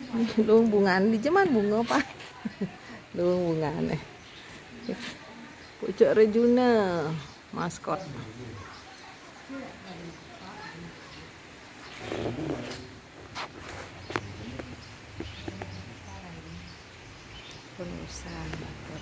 Luang bunga di zaman bunga apa? Luang bunga nih. Pucuk Rejuna maskot. Penulisan.